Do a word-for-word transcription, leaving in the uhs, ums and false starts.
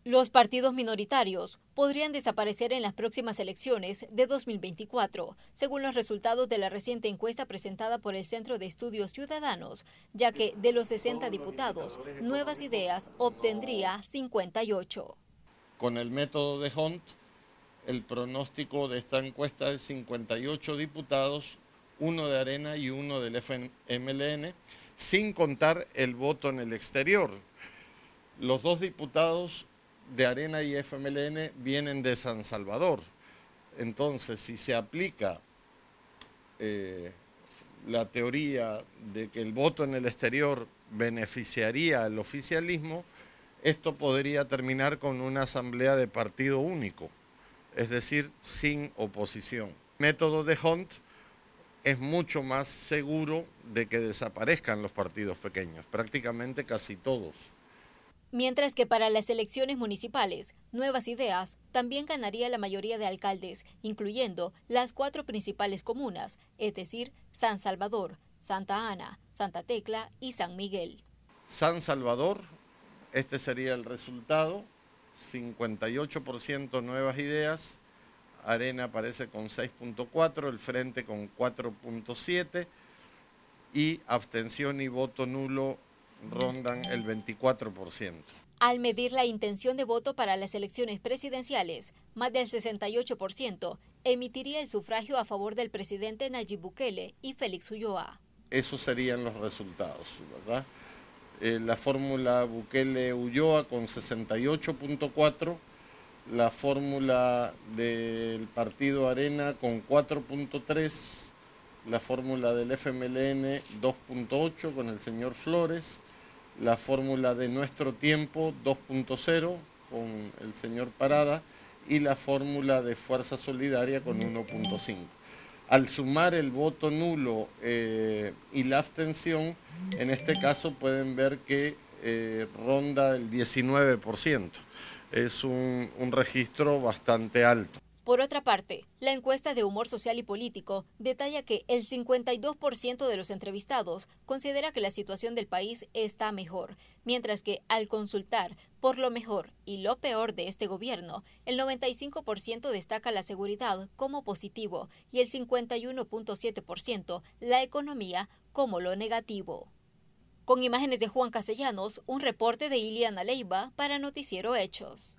Los partidos minoritarios podrían desaparecer en las próximas elecciones de dos mil veinticuatro, según los resultados de la reciente encuesta presentada por el Centro de Estudios Ciudadanos, ya que de los sesenta diputados, Nuevas Ideas obtendría cincuenta y ocho. Con el método de Hunt, el pronóstico de esta encuesta es cincuenta y ocho diputados, uno de Arena y uno del F M L N, sin contar el voto en el exterior. Los dos diputados de Arena y F M L N vienen de San Salvador. Entonces, si se aplica eh, la teoría de que el voto en el exterior beneficiaría al oficialismo, esto podría terminar con una asamblea de partido único, es decir, sin oposición. El método de Hunt es mucho más seguro de que desaparezcan los partidos pequeños, prácticamente casi todos. Mientras que para las elecciones municipales, Nuevas Ideas también ganaría la mayoría de alcaldes, incluyendo las cuatro principales comunas, es decir, San Salvador, Santa Ana, Santa Tecla y San Miguel. San Salvador, este sería el resultado, cincuenta y ocho por ciento Nuevas Ideas, Arena aparece con seis punto cuatro, el Frente con cuatro punto siete y abstención y voto nulo rondan el veinticuatro por ciento. Al medir la intención de voto para las elecciones presidenciales, más del sesenta y ocho por ciento emitiría el sufragio a favor del presidente Nayib Bukele y Félix Ulloa. Esos serían los resultados, ¿verdad? Eh, la fórmula Bukele-Ulloa con sesenta y ocho punto cuatro, la fórmula del partido Arena con cuatro punto tres, la fórmula del F M L N dos punto ocho con el señor Flores, la fórmula de Nuestro Tiempo dos punto cero con el señor Parada y la fórmula de Fuerza Solidaria con uno punto cinco. Al sumar el voto nulo eh, y la abstención, en este caso pueden ver que eh, ronda el diecinueve por ciento. Es un, un registro bastante alto. Por otra parte, la encuesta de humor social y político detalla que el cincuenta y dos por ciento de los entrevistados considera que la situación del país está mejor, mientras que al consultar por lo mejor y lo peor de este gobierno, el noventa y cinco por ciento destaca la seguridad como positivo y el cincuenta y uno punto siete por ciento la economía como lo negativo. Con imágenes de Juan Castellanos, un reporte de Iliana Leiva para Noticiero Hechos.